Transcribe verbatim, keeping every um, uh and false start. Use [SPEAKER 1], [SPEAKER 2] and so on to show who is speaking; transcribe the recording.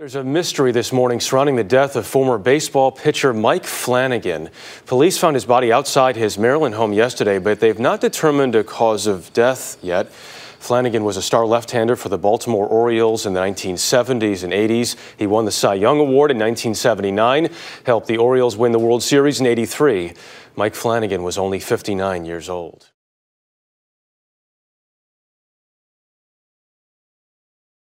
[SPEAKER 1] There's a mystery this morning surrounding the death of former baseball pitcher Mike Flanagan. Police found his body outside his Maryland home yesterday, but they've not determined a cause of death yet. Flanagan was a star left-hander for the Baltimore Orioles in the nineteen seventies and eighties. He won the Cy Young Award in nineteen seventy-nine, helped the Orioles win the World Series in eighty-three. Mike Flanagan was only fifty-nine years old.